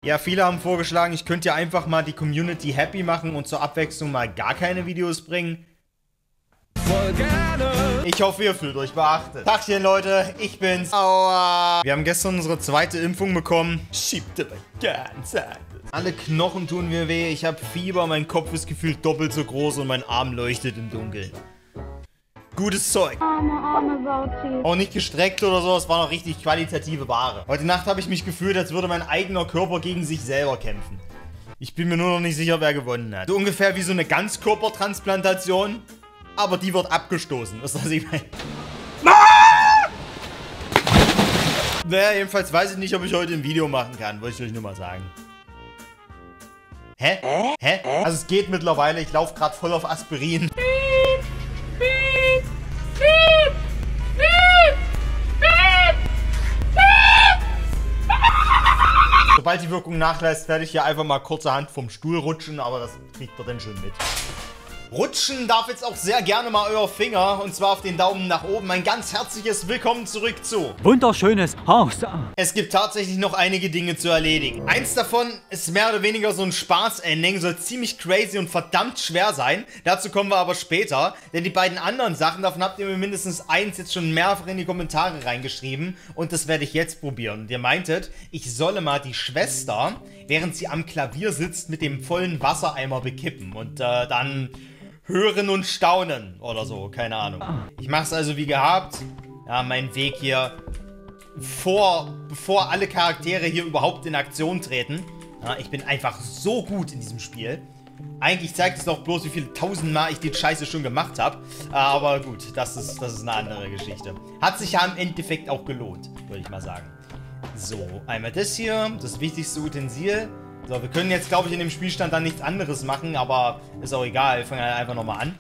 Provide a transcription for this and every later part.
Ja, viele haben vorgeschlagen, ich könnte ja einfach mal die Community happy machen und zur Abwechslung mal gar keine Videos bringen. Voll gerne. Ich hoffe, ihr fühlt euch beachtet. Tagchen, Leute, ich bin's. Aua. Wir haben gestern unsere zweite Impfung bekommen. Schiebt aber ganz anders. Alle Knochen tun mir weh, ich habe Fieber, mein Kopf ist gefühlt doppelt so groß und mein Arm leuchtet im Dunkeln. Gutes Zeug. Auch nicht gestreckt oder so, es war noch richtig qualitative Ware. Heute Nacht habe ich mich gefühlt, als würde mein eigener Körper gegen sich selber kämpfen. Ich bin mir nur noch nicht sicher, wer gewonnen hat. So ungefähr wie so eine Ganzkörpertransplantation, aber die wird abgestoßen. Ist das ich meine? Naja, jedenfalls weiß ich nicht, ob ich heute ein Video machen kann, wollte ich euch nur mal sagen. Hä? Hä? Also es geht mittlerweile, ich laufe gerade voll auf Aspirin. Sobald die Wirkung nachlässt, werde ich hier einfach mal kurzerhand vom Stuhl rutschen, aber das kriegt ihr dann schon mit. Rutschen darf jetzt auch sehr gerne mal euer Finger, und zwar auf den Daumen nach oben. Ein ganz herzliches Willkommen zurück zu Wunderschönes Haus. Es gibt tatsächlich noch einige Dinge zu erledigen. Eins davon ist mehr oder weniger so ein Spaß-Ending, soll ziemlich crazy und verdammt schwer sein. Dazu kommen wir aber später, denn die beiden anderen Sachen, davon habt ihr mir mindestens eins jetzt schon mehrfach in die Kommentare reingeschrieben und das werde ich jetzt probieren. Und ihr meintet, ich solle mal die Schwester, während sie am Klavier sitzt, mit dem vollen Wassereimer bekippen und dann hören und staunen oder so, keine Ahnung. Ich mache es also wie gehabt. Ja, mein Weg hier, bevor alle Charaktere hier überhaupt in Aktion treten. Ja, ich bin einfach so gut in diesem Spiel. Eigentlich zeigt es doch bloß, wie viele tausendmal ich die Scheiße schon gemacht habe. Aber gut, das ist eine andere Geschichte. Hat sich ja im Endeffekt auch gelohnt, würde ich mal sagen. So, einmal das hier, das wichtigste Utensil. So, wir können jetzt, glaube ich, in dem Spielstand dann nichts anderes machen, aber ist auch egal. Wir fangen einfach nochmal an.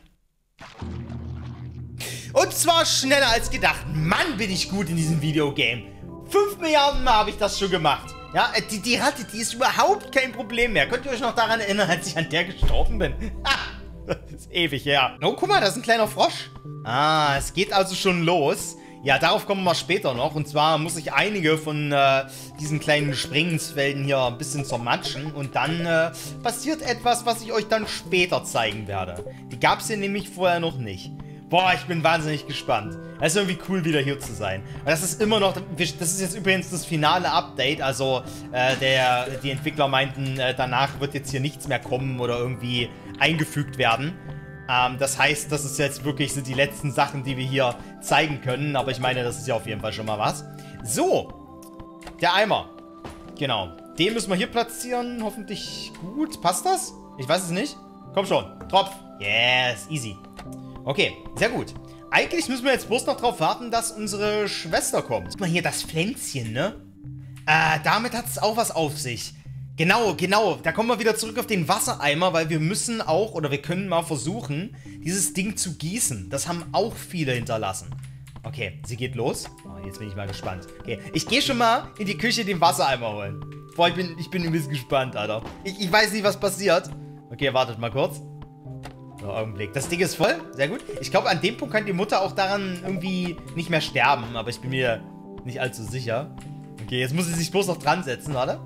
Und zwar schneller als gedacht. Mann, bin ich gut in diesem Videogame. 5 Milliarden Mal habe ich das schon gemacht. Ja, die Ratte, die ist überhaupt kein Problem mehr. Könnt ihr euch noch daran erinnern, als ich an der gestorben bin? Ha! Das ist ewig her. Oh, guck mal, da ist ein kleiner Frosch. Ah, es geht also schon los. Ja, darauf kommen wir später noch. Und zwar muss ich einige von diesen kleinen Springensfelden hier ein bisschen zermatschen. Und dann passiert etwas, was ich euch dann später zeigen werde. Die gab es hier nämlich vorher noch nicht. Boah, ich bin wahnsinnig gespannt. Es ist irgendwie cool, wieder hier zu sein. Und das ist immer noch, das ist jetzt übrigens das finale Update. Also, die Entwickler meinten, danach wird jetzt hier nichts mehr kommen oder irgendwie eingefügt werden. Das heißt, das ist jetzt wirklich so die letzten Sachen, die wir hier zeigen können. Aber ich meine, das ist ja auf jeden Fall schon mal was. So, der Eimer. Genau, den müssen wir hier platzieren. Hoffentlich gut. Passt das? Ich weiß es nicht. Komm schon, Tropf. Yes, easy. Okay, sehr gut. Eigentlich müssen wir jetzt bloß noch drauf warten, dass unsere Schwester kommt. Guck mal hier, das Pflänzchen, ne? Damit hat es auch was auf sich. Genau. Da kommen wir wieder zurück auf den Wassereimer, weil wir müssen auch, oder wir können mal versuchen, dieses Ding zu gießen. Das haben auch viele hinterlassen. Okay, sie geht los. Oh, jetzt bin ich mal gespannt. Okay, ich gehe schon mal in die Küche den Wassereimer holen. Boah, ich bin ein bisschen gespannt, Alter. Ich weiß nicht, was passiert. Okay, wartet mal kurz. So, Augenblick. Das Ding ist voll. Sehr gut. Ich glaube, an dem Punkt kann die Mutter auch daran irgendwie nicht mehr sterben. Aber ich bin mir nicht allzu sicher. Okay, jetzt muss sie sich bloß noch dran setzen. Warte.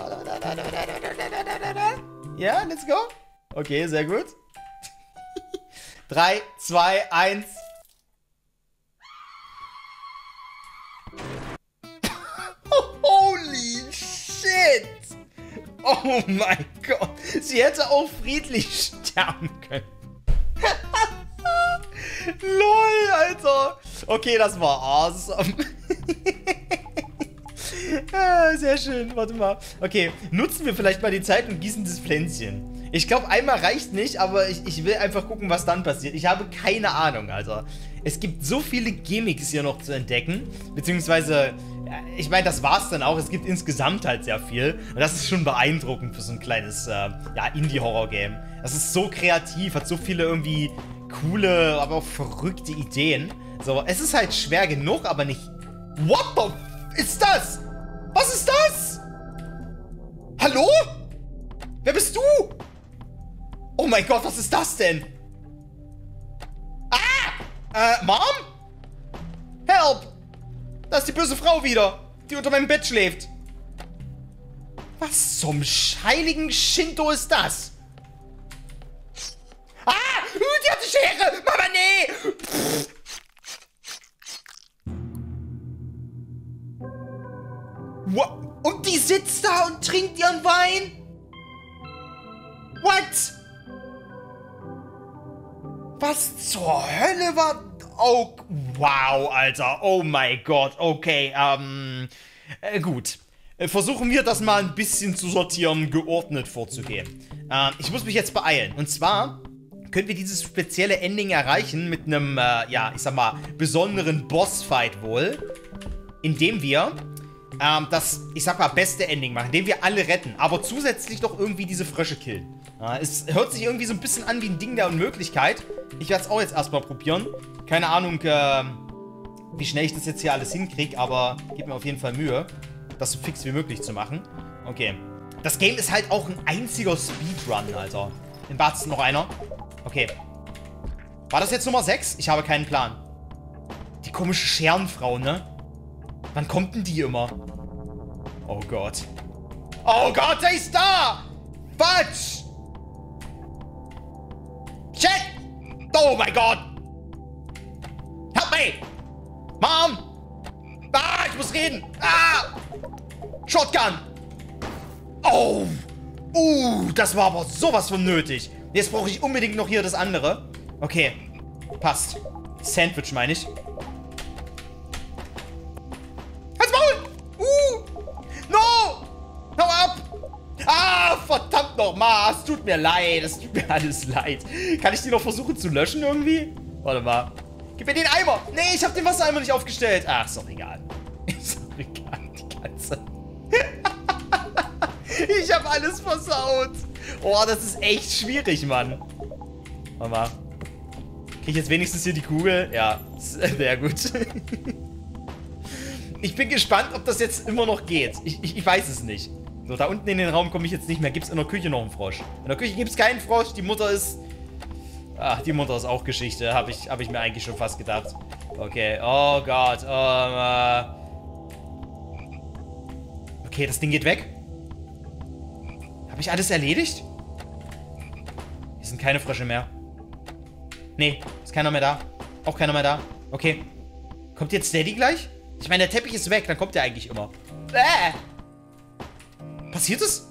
Ja, let's go. Okay, sehr gut. 3, 2, 1. Holy shit. Oh mein Gott. Sie hätte auch friedlich sterben können. LOL, Alter. Okay, das war awesome. Sehr schön, warte mal. Okay, nutzen wir vielleicht mal die Zeit und gießen das Pflänzchen. Ich glaube, einmal reicht nicht, aber ich will einfach gucken, was dann passiert. Ich habe keine Ahnung, Alter. Es gibt so viele Gimmicks hier noch zu entdecken. Beziehungsweise, ich meine, das war's dann auch. Es gibt insgesamt halt sehr viel. Und das ist schon beeindruckend für so ein kleines, Indie-Horror-Game. Das ist so kreativ, hat so viele irgendwie coole, aber auch verrückte Ideen. So, es ist halt schwer genug, aber nicht... What the f... ist das? Was ist das? Hallo? Wer bist du? Oh mein Gott, was ist das denn? Mom? Help! Da ist die böse Frau wieder, die unter meinem Bett schläft. Was zum heiligen Shinto ist das? Ah! Die hat die Schere! Mama, nee! What? Und die sitzt da und trinkt ihren Wein? What? Was zur Hölle war... Oh, wow, Alter. Oh mein Gott. Okay, gut. Versuchen wir das mal ein bisschen zu sortieren, geordnet vorzugehen. Ich muss mich jetzt beeilen. Und zwar können wir dieses spezielle Ending erreichen mit einem, ja, ich sag mal, besonderen Bossfight wohl. Indem wir das, ich sag mal, beste Ending machen, indem wir alle retten, aber zusätzlich doch irgendwie diese Frösche killen. Es hört sich irgendwie so ein bisschen an wie ein Ding der Unmöglichkeit. Ich werde es auch jetzt erstmal probieren. Keine Ahnung, wie schnell ich das jetzt hier alles hinkriege, aber gebe mir auf jeden Fall Mühe, das so fix wie möglich zu machen. Okay. Das Game ist halt auch ein einziger Speedrun, Alter. Im Bad ist noch einer. Okay. War das jetzt Nummer 6? Ich habe keinen Plan. Die komische Scherenfrau, ne? Wann kommt denn die immer? Oh Gott. Oh Gott, der ist da! Quatsch! Shit! Oh mein Gott! Help me! Mom! Ah, ich muss reden! Ah! Shotgun! Oh! Das war aber sowas von nötig. Jetzt brauche ich unbedingt noch hier das andere. Okay. Passt. Sandwich meine ich. Halt's Maul! No! Hau ab! Ah, verdammt nochmal. Es tut mir leid. Es tut mir alles leid. Kann ich die noch versuchen zu löschen irgendwie? Warte mal. Gib mir den Eimer. Nee, ich habe den Wassereimer nicht aufgestellt. Ach, ist doch egal. Ist doch egal, die ganze... Ich habe alles versaut. Oh, das ist echt schwierig, Mann. Warte mal. Krieg ich jetzt wenigstens hier die Kugel? Ja, sehr gut. Ich bin gespannt, ob das jetzt immer noch geht. Ich weiß es nicht. So, da unten in den Raum komme ich jetzt nicht mehr. Gibt es in der Küche noch einen Frosch? In der Küche gibt es keinen Frosch. Die Mutter ist... Ach, die Mutter ist auch Geschichte. Hab ich mir eigentlich schon fast gedacht. Okay, oh Gott. Okay, das Ding geht weg. Habe ich alles erledigt? Hier sind keine Frösche mehr. Nee, ist keiner mehr da. Auch keiner mehr da. Okay. Kommt jetzt Daddy gleich? Ich meine, der Teppich ist weg, dann kommt der eigentlich immer. Passiert es?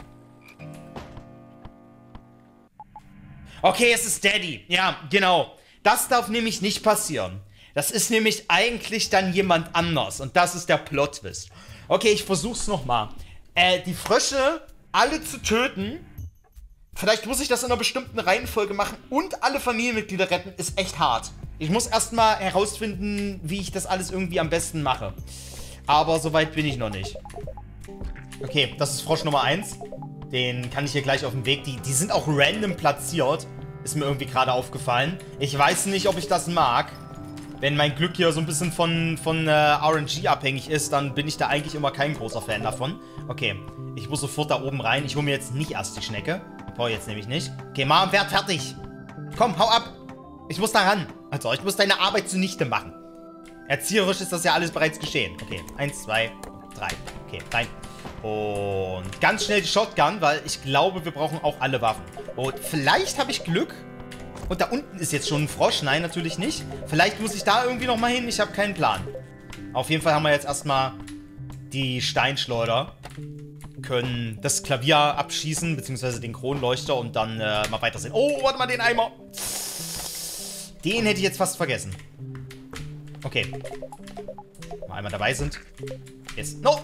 Okay, es ist Daddy. Ja, genau. Das darf nämlich nicht passieren. Das ist nämlich eigentlich dann jemand anders. Und das ist der Plot-Twist. Okay, ich versuch's nochmal. Die Frösche alle zu töten. Vielleicht muss ich das in einer bestimmten Reihenfolge machen und alle Familienmitglieder retten, ist echt hart. Ich muss erstmal herausfinden, wie ich das alles irgendwie am besten mache. Aber soweit bin ich noch nicht. Okay, das ist Frosch Nummer 1. Den kann ich hier gleich auf dem Weg. Die sind auch random platziert. Ist mir irgendwie gerade aufgefallen. Ich weiß nicht, ob ich das mag. Wenn mein Glück hier so ein bisschen von RNG abhängig ist, dann bin ich da eigentlich immer kein großer Fan davon. Okay, ich muss sofort da oben rein. Ich hole mir jetzt nicht erst die Schnecke. Brauche ich jetzt nämlich nicht. Okay, Mom, werd fertig. Komm, hau ab. Ich muss da ran. Also, ich muss deine Arbeit zunichte machen. Erzieherisch ist das ja alles bereits geschehen. Okay, 1, 2, 3. Okay, rein. Und ganz schnell die Shotgun, weil ich glaube, wir brauchen auch alle Waffen. Und vielleicht habe ich Glück. Und da unten ist jetzt schon ein Frosch. Nein, natürlich nicht. Vielleicht muss ich da irgendwie nochmal hin. Ich habe keinen Plan. Auf jeden Fall haben wir jetzt erstmal die Steinschleuder. Können das Klavier abschießen, beziehungsweise den Kronleuchter und dann mal weitersehen. Oh, warte mal, den Eimer. Den hätte ich jetzt fast vergessen. Okay. Mal einmal dabei sind. Yes. No!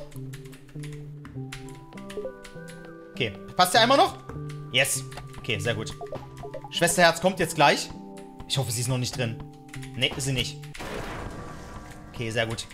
Okay. Passt der Eimer noch? Yes. Okay, sehr gut. Schwesterherz kommt jetzt gleich. Ich hoffe, sie ist noch nicht drin. Nee, ist sie nicht. Okay, sehr gut.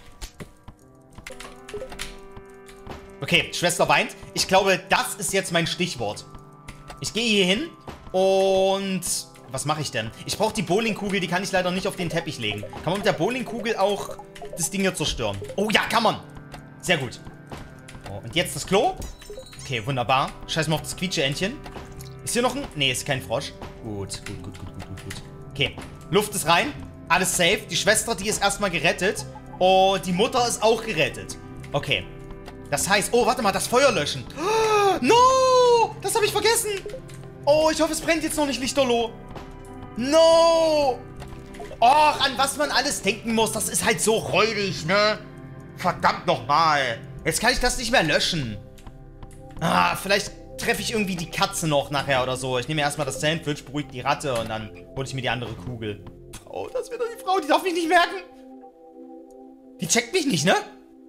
Okay, Schwester weint. Ich glaube, das ist jetzt mein Stichwort. Ich gehe hier hin und... Was mache ich denn? Ich brauche die Bowlingkugel, die kann ich leider nicht auf den Teppich legen. Kann man mit der Bowlingkugel auch das Ding hier zerstören? Oh ja, kann man. Sehr gut. Oh, und jetzt das Klo. Okay, wunderbar. Scheiß mal auf das Quietsche-Entchen. Ist hier noch ein... Nee, ist kein Frosch. Gut. Okay, Luft ist rein. Alles safe. Die Schwester, die ist erstmal gerettet. Und die Mutter ist auch gerettet. Okay. Das heißt... Oh, warte mal, das Feuer löschen. No! Das habe ich vergessen. Oh, ich hoffe, es brennt jetzt noch nicht lichterloh. No! Och, an was man alles denken muss. Das ist halt so räudig, ne? Verdammt nochmal. Jetzt kann ich das nicht mehr löschen. Ah, vielleicht treffe ich irgendwie die Katze noch nachher oder so. Ich nehme erstmal das Sandwich, beruhige die Ratte und dann hole ich mir die andere Kugel. Oh, das wird doch die Frau, die darf mich nicht merken. Die checkt mich nicht, ne?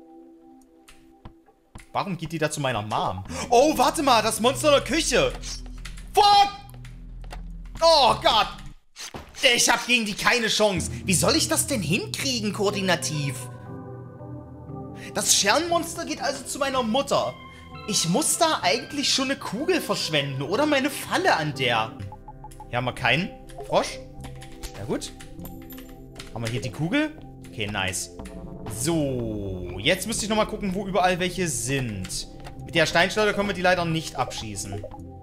Warum geht die da zu meiner Mom? Oh, warte mal, das Monster in der Küche. Fuck! Oh Gott. Ich habe gegen die keine Chance. Wie soll ich das denn hinkriegen, koordinativ? Das Scherenmonster geht also zu meiner Mutter. Ich muss da eigentlich schon eine Kugel verschwenden oder meine Falle an der. Hier haben wir keinen Frosch. Ja gut. Haben wir hier die Kugel? Okay, nice. So, jetzt müsste ich nochmal gucken, wo überall welche sind. Mit der Steinschleuder können wir die leider nicht abschießen.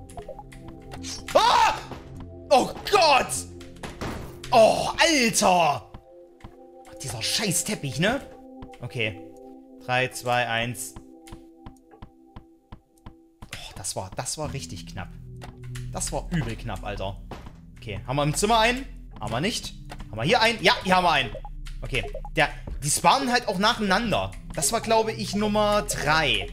Ah! Oh Gott! Oh, Alter! Dieser scheiß Teppich, ne? Okay. 3, 2, 1. Oh, das war richtig knapp. Das war übel knapp, Alter. Okay, haben wir im Zimmer einen? Haben wir nicht. Haben wir hier einen? Ja, hier haben wir einen. Okay, die spawnen halt auch nacheinander. Das war, glaube ich, Nummer 3.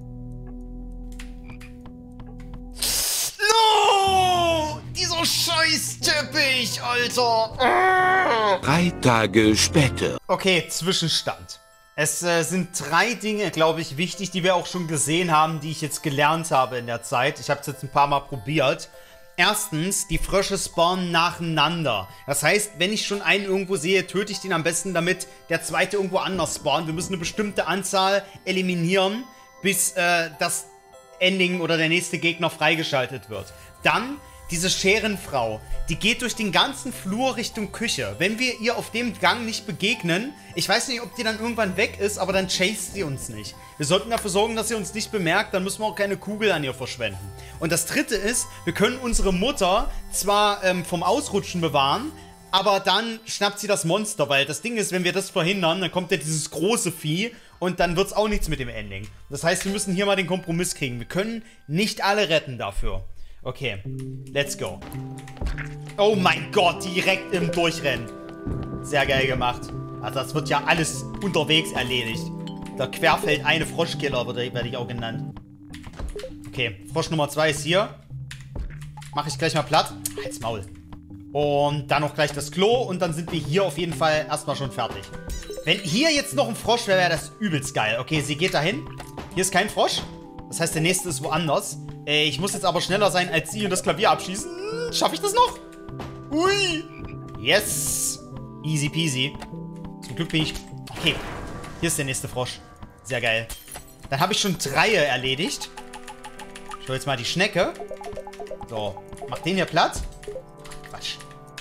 No! Dieser scheiß Teppich, Alter. 3 Tage später. Okay, Zwischenstand. Es sind 3 Dinge, glaube ich, wichtig, die wir auch schon gesehen haben, die ich jetzt gelernt habe in der Zeit. Ich habe es jetzt ein paar Mal probiert. Erstens, die Frösche spawnen nacheinander. Das heißt, wenn ich schon einen irgendwo sehe, töte ich den am besten, damit der zweite irgendwo anders spawnt. Wir müssen eine bestimmte Anzahl eliminieren, bis das Ending oder der nächste Gegner freigeschaltet wird. Dann diese Scherenfrau, die geht durch den ganzen Flur Richtung Küche. Wenn wir ihr auf dem Gang nicht begegnen, ich weiß nicht, ob die dann irgendwann weg ist, aber dann chased sie uns nicht. Wir sollten dafür sorgen, dass sie uns nicht bemerkt, dann müssen wir auch keine Kugel an ihr verschwenden. Und das dritte ist, wir können unsere Mutter zwar vom Ausrutschen bewahren, aber dann schnappt sie das Monster, weil das Ding ist, wenn wir das verhindern, dann kommt ja dieses große Vieh und dann wird es auch nichts mit dem Ending. Das heißt, wir müssen hier mal den Kompromiss kriegen. Wir können nicht alle retten dafür. Okay, let's go. Oh mein Gott, direkt im Durchrennen. Sehr geil gemacht. Also das wird ja alles unterwegs erledigt. Der Querfeld eine Froschkiller werde ich auch genannt. Okay, Frosch Nummer 2 ist hier. Mache ich gleich mal platt. Halt's Maul. Und dann noch gleich das Klo und dann sind wir hier auf jeden Fall erstmal schon fertig. Wenn hier jetzt noch ein Frosch wäre, wäre das übelst geil. Okay, sie geht dahin. Hier ist kein Frosch. Das heißt, der nächste ist woanders. Ich muss jetzt aber schneller sein als sie und das Klavier abschießen. Schaffe ich das noch? Ui. Yes. Easy peasy. Zum Glück bin ich... Okay. Hier ist der nächste Frosch. Sehr geil. Dann habe ich schon 3 erledigt. Ich hole jetzt mal die Schnecke. So. Mach den hier platt. Quatsch.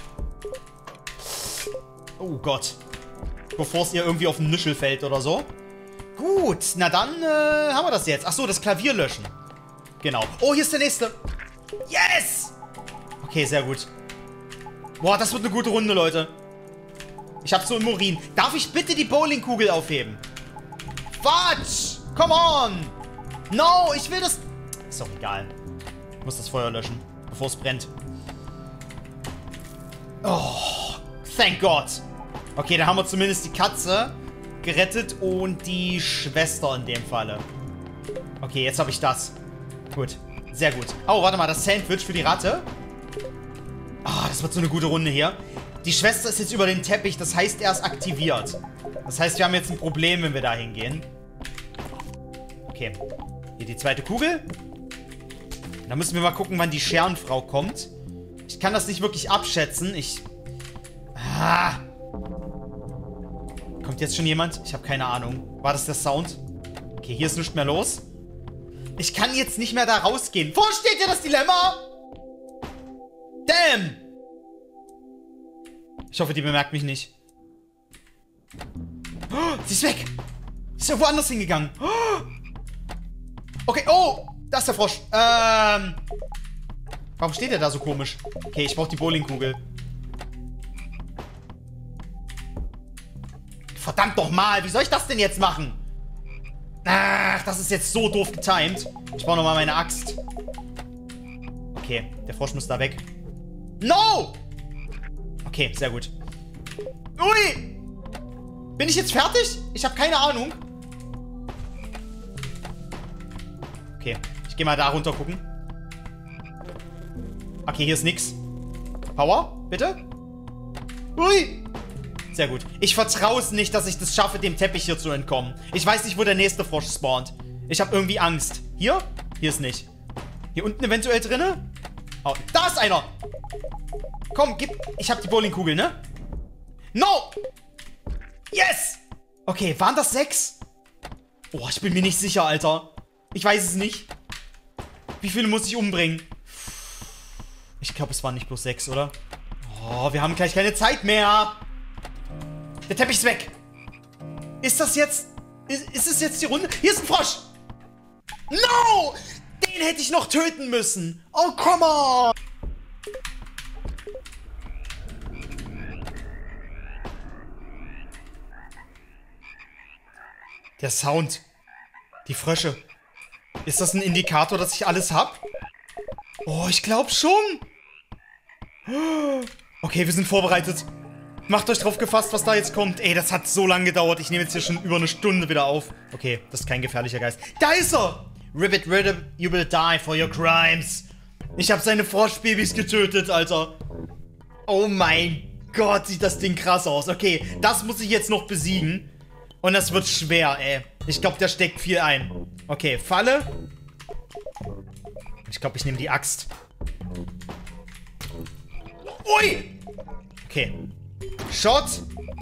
Oh Gott. Bevor es ihr irgendwie auf den Nischel fällt oder so. Gut. Na dann haben wir das jetzt. Achso, das Klavier löschen. Genau. Oh, hier ist der nächste. Yes! Okay, sehr gut. Boah, das wird eine gute Runde, Leute. Ich hab's so im Urin. Darf ich bitte die Bowlingkugel aufheben? Quatsch! Come on! No, ich will das... Ist doch egal. Ich muss das Feuer löschen, bevor es brennt. Oh, thank God. Okay, dann haben wir zumindest die Katze gerettet und die Schwester in dem Falle. Okay, jetzt habe ich das. Gut, sehr gut. Oh, warte mal, das Sandwich für die Ratte. Ah, das wird so eine gute Runde hier. Die Schwester ist jetzt über den Teppich, das heißt, er ist aktiviert. Das heißt, wir haben jetzt ein Problem, wenn wir da hingehen. Okay, hier die zweite Kugel. Da müssen wir mal gucken, wann die Scherenfrau kommt. Ich kann das nicht wirklich abschätzen. Kommt jetzt schon jemand? Ich habe keine Ahnung. War das der Sound? Okay, hier ist nichts mehr los. Ich kann jetzt nicht mehr da rausgehen. Versteht ihr das Dilemma? Damn! Ich hoffe, die bemerkt mich nicht. Oh, sie ist weg. Sie ist ja woanders hingegangen. Oh. Okay, oh! Da ist der Frosch. Warum steht der da so komisch? Okay, ich brauche die Bowlingkugel. Verdammt doch mal, wie soll ich das denn jetzt machen? Ach, das ist jetzt so doof getimed. Ich brauche nochmal meine Axt. Okay, der Frosch muss da weg. No! Okay, sehr gut. Ui! Bin ich jetzt fertig? Ich habe keine Ahnung. Okay, ich gehe mal da runter gucken. Okay, hier ist nix. Power, bitte? Ui! Sehr gut. Ich vertraue es nicht, dass ich das schaffe, dem Teppich hier zu entkommen. Ich weiß nicht, wo der nächste Frosch spawnt. Ich habe irgendwie Angst. Hier? Hier ist nicht. Hier unten eventuell drinne? Oh, da ist einer! Komm, gib... Ich habe die Bowlingkugel, ne? No! Yes! Okay, waren das 6? Oh, ich bin mir nicht sicher, Alter. Ich weiß es nicht. Wie viele muss ich umbringen? Ich glaube, es waren nicht bloß 6, oder? Oh, wir haben gleich keine Zeit mehr. Der Teppich ist weg. Ist das jetzt... Ist es jetzt die Runde? Hier ist ein Frosch. No! Den hätte ich noch töten müssen. Oh, come on. Der Sound. Die Frösche. Ist das ein Indikator, dass ich alles hab? Oh, ich glaube schon. Okay, wir sind vorbereitet. Macht euch drauf gefasst, was da jetzt kommt. Ey, das hat so lange gedauert. Ich nehme jetzt hier schon über eine Stunde wieder auf. Okay, das ist kein gefährlicher Geist. Da ist er! Ribbit, you will die for your crimes. Ich habe seine Froschbabys getötet, Alter. Oh mein Gott, sieht das Ding krass aus. Okay, das muss ich jetzt noch besiegen. Und das wird schwer, ey. Ich glaube, der steckt viel ein. Okay, Falle. Ich glaube, ich nehme die Axt. Ui! Okay. Shot.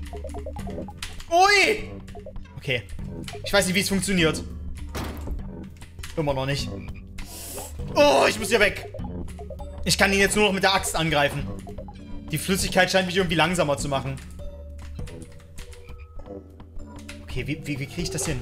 Ui! Okay. Ich weiß nicht, wie es funktioniert. Immer noch nicht. Oh, ich muss hier weg. Ich kann ihn jetzt nur noch mit der Axt angreifen. Die Flüssigkeit scheint mich irgendwie langsamer zu machen. Okay, wie kriege ich das hin?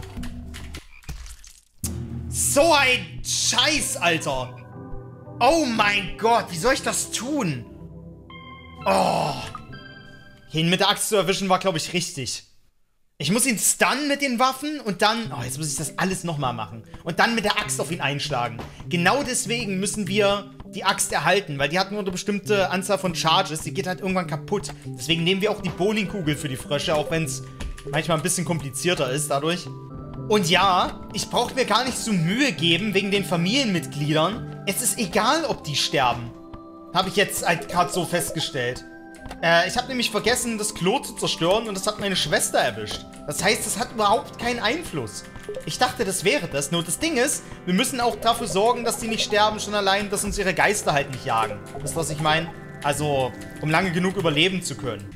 So ein Scheiß, Alter. Oh mein Gott, wie soll ich das tun? Oh. Ihn mit der Axt zu erwischen war, glaube ich, richtig. Ich muss ihn stunnen mit den Waffen und dann... Oh, jetzt muss ich das alles nochmal machen. Und dann mit der Axt auf ihn einschlagen. Genau deswegen müssen wir die Axt erhalten, weil die hat nur eine bestimmte Anzahl von Charges. Die geht halt irgendwann kaputt. Deswegen nehmen wir auch die Bowlingkugel für die Frösche, auch wenn es manchmal ein bisschen komplizierter ist dadurch. Und ja, ich brauche mir gar nicht so Mühe geben wegen den Familienmitgliedern. Es ist egal, ob die sterben. Habe ich jetzt halt gerade so festgestellt. Ich habe nämlich vergessen, das Klo zu zerstören und das hat meine Schwester erwischt. Das heißt, das hat überhaupt keinen Einfluss. Ich dachte, das wäre das. Nur das Ding ist, wir müssen auch dafür sorgen, dass die nicht sterben, schon allein, dass uns ihre Geister halt nicht jagen. Das ist, was ich meine. Also, um lange genug überleben zu können.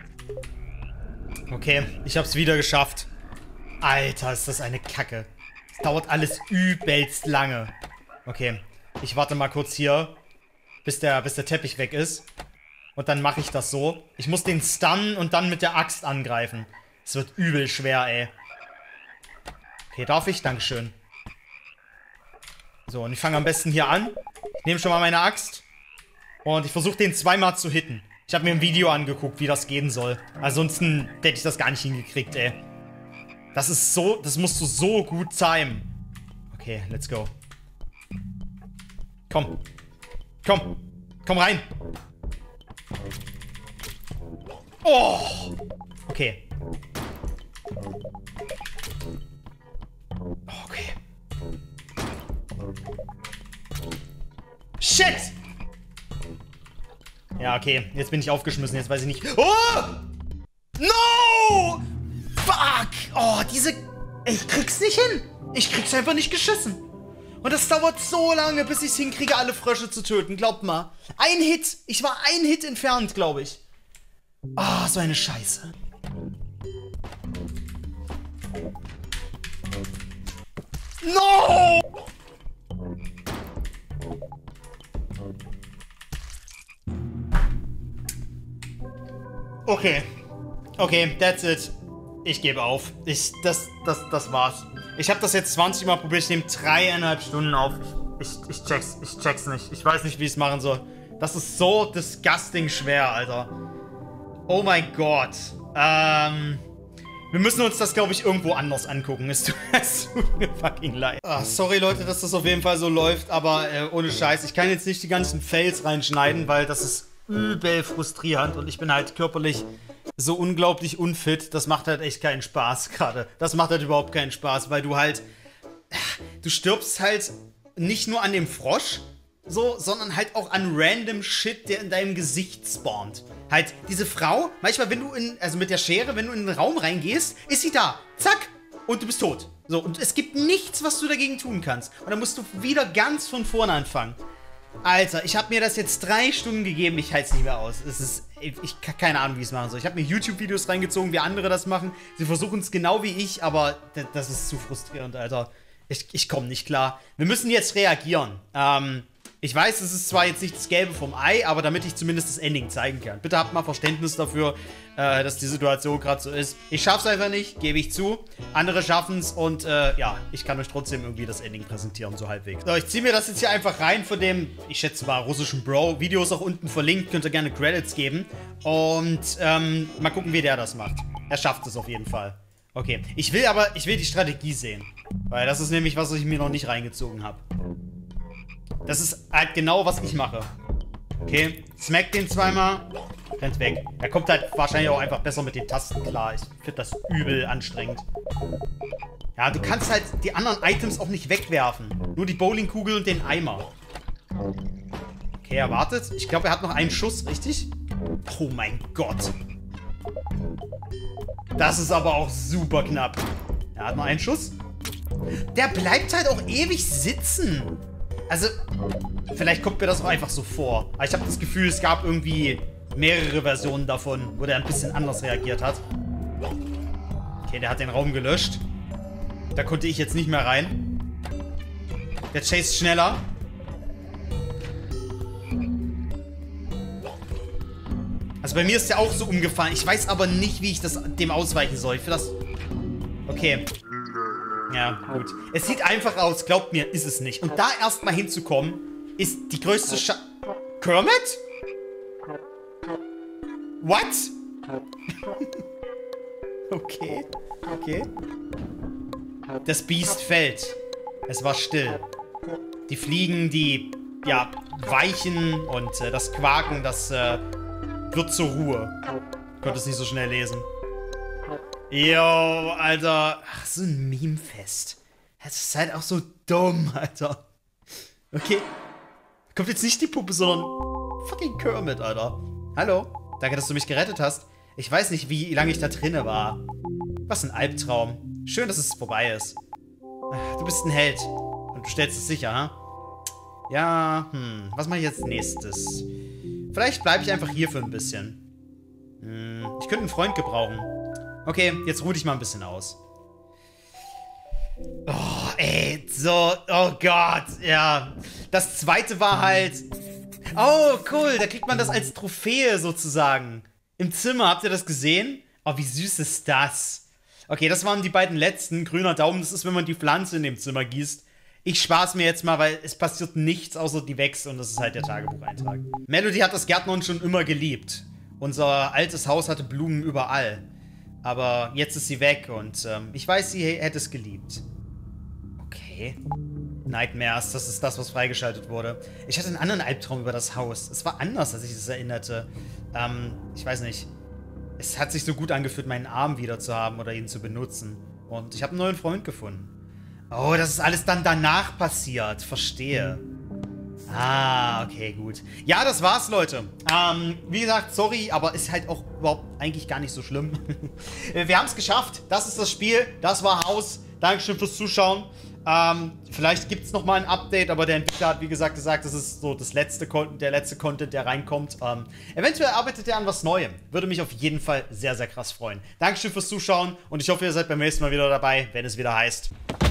Okay, ich habe es wieder geschafft. Alter, ist das eine Kacke. Es dauert alles übelst lange. Okay, ich warte mal kurz hier, bis der Teppich weg ist. Und dann mache ich das so. Ich muss den stunnen und dann mit der Axt angreifen. Es wird übel schwer, ey. Okay, darf ich? Dankeschön. So, und ich fange am besten hier an. Ich nehme schon mal meine Axt. Und ich versuche den zweimal zu hitten. Ich habe mir ein Video angeguckt, wie das gehen soll. Ansonsten hätte ich das gar nicht hingekriegt, ey. Das ist so... Das musst du so gut timen. Okay, let's go. Komm. Komm. Komm rein. Oh! Okay. Okay. Shit! Ja, okay. Jetzt bin ich aufgeschmissen. Jetzt weiß ich nicht... Oh! No! Fuck! Oh, diese... Ich krieg's nicht hin. Ich krieg's einfach nicht geschissen. Und das dauert so lange, bis ich es hinkriege, alle Frösche zu töten. Glaubt mal. Ein Hit. Ich war ein Hit entfernt, glaube ich. Ah, so eine Scheiße. No! Okay. Okay, that's it. Ich gebe auf. Das war's. Ich habe das jetzt 20 Mal probiert. Ich nehme 3,5 Stunden auf. Ich check's nicht. Ich weiß nicht, wie ich es machen soll. Das ist so disgusting schwer, Alter. Oh mein Gott. Wir müssen uns das, glaube ich, irgendwo anders angucken. Es tut mir fucking leid. Ach, sorry, Leute, dass das auf jeden Fall so läuft, aber ohne Scheiß. Ich kann jetzt nicht die ganzen Fails reinschneiden, weil das ist übel frustrierend und ich bin halt körperlich so unglaublich unfit. Das macht halt echt keinen Spaß gerade. Das macht halt überhaupt keinen Spaß, weil du halt... Du stirbst halt nicht nur an dem Frosch, so, sondern halt auch an random Shit, der in deinem Gesicht spawnt. Halt, diese Frau, manchmal, wenn du also mit der Schere, wenn du in den Raum reingehst, ist sie da. Zack. Und du bist tot. So, und es gibt nichts, was du dagegen tun kannst. Und dann musst du wieder ganz von vorne anfangen. Alter, ich habe mir das jetzt 3 Stunden gegeben, ich halte es nicht mehr aus. Es ist, ich keine Ahnung, wie ich es machen soll. Ich habe mir YouTube-Videos reingezogen, wie andere das machen. Sie versuchen es genau wie ich, aber das ist zu frustrierend, Alter. Ich komme nicht klar. Wir müssen jetzt reagieren. Ich weiß, es ist zwar jetzt nicht das Gelbe vom Ei, aber damit ich zumindest das Ending zeigen kann. Bitte habt mal Verständnis dafür, dass die Situation gerade so ist. Ich schaff's einfach nicht, gebe ich zu. Andere schaffen's und ja, ich kann euch trotzdem irgendwie das Ending präsentieren, so halbwegs. So, ich ziehe mir das jetzt hier einfach rein von dem, ich schätze mal, russischen Bro. Video ist auch unten verlinkt, könnt ihr gerne Credits geben. Und mal gucken, wie der das macht. Er schafft es auf jeden Fall. Okay, ich will die Strategie sehen. Weil das ist nämlich, was ich mir noch nicht reingezogen habe. Das ist halt genau, was ich mache. Okay, smack den zweimal, rennt weg. Er kommt halt wahrscheinlich auch einfach besser mit den Tasten klar. Ich finde das übel anstrengend. Ja, du kannst halt die anderen Items auch nicht wegwerfen. Nur die Bowlingkugel und den Eimer. Okay, er wartet. Ich glaube, er hat noch einen Schuss, richtig? Oh mein Gott. Das ist aber auch super knapp. Er hat noch einen Schuss. Der bleibt halt auch ewig sitzen. Also, vielleicht kommt mir das auch einfach so vor. Aber ich habe das Gefühl, es gab irgendwie mehrere Versionen davon, wo der ein bisschen anders reagiert hat. Okay, der hat den Raum gelöscht. Da konnte ich jetzt nicht mehr rein. Der chased schneller. Also bei mir ist der auch so umgefallen. Ich weiß aber nicht, wie ich dem ausweichen soll. Ich finde das... Okay. Ja, gut. Es sieht einfach aus, glaubt mir, ist es nicht. Und da erstmal hinzukommen, ist die größte Kermit? What? Okay. Okay. Das Biest fällt. Es war still. Die Fliegen, die, ja, weichen und das Quaken, das wird zur Ruhe. Ich konnte es nicht so schnell lesen. Yo, Alter. Ach, so ein Meme-Fest. Das ist halt auch so dumm, Alter. Okay. Kommt jetzt nicht die Puppe, sondern fucking Kermit, Alter. Hallo. Danke, dass du mich gerettet hast. Ich weiß nicht, wie lange ich da drinne war. Was ein Albtraum. Schön, dass es vorbei ist. Du bist ein Held. Und du stellst es sicher, ha? Ja, was mache ich jetzt nächstes? Vielleicht bleibe ich einfach hier für ein bisschen. Ich könnte einen Freund gebrauchen. Okay, jetzt ruh dich mal ein bisschen aus. Oh, ey, so, oh Gott, ja. Das zweite war halt... Oh, cool, da kriegt man das als Trophäe sozusagen. Im Zimmer, habt ihr das gesehen? Oh, wie süß ist das? Okay, das waren die beiden letzten. Grüner Daumen, das ist, wenn man die Pflanze in dem Zimmer gießt. Ich spar's mir jetzt mal, weil es passiert nichts, außer die wächst und das ist halt der Tagebucheintrag. Melody hat das Gärtnern schon immer geliebt. Unser altes Haus hatte Blumen überall. Aber jetzt ist sie weg und ich weiß, sie hätte es geliebt. Okay. Nightmares, das ist das, was freigeschaltet wurde. Ich hatte einen anderen Albtraum über das Haus. Es war anders, als ich es erinnerte. Ich weiß nicht. Es hat sich so gut angefühlt, meinen Arm wieder zu haben oder ihn zu benutzen. Und ich habe einen neuen Freund gefunden. Oh, das ist alles dann danach passiert. Verstehe. Ah, okay, gut. Ja, das war's, Leute. Wie gesagt, sorry, aber ist halt auch überhaupt eigentlich gar nicht so schlimm. Wir haben es geschafft. Das ist das Spiel. Das war Haus. Dankeschön fürs Zuschauen. Vielleicht gibt es nochmal ein Update, aber der Entwickler hat, wie gesagt, das ist so der letzte Content, der reinkommt. Eventuell arbeitet er an was Neuem. Würde mich auf jeden Fall sehr, sehr krass freuen. Dankeschön fürs Zuschauen und ich hoffe, ihr seid beim nächsten Mal wieder dabei, wenn es wieder heißt...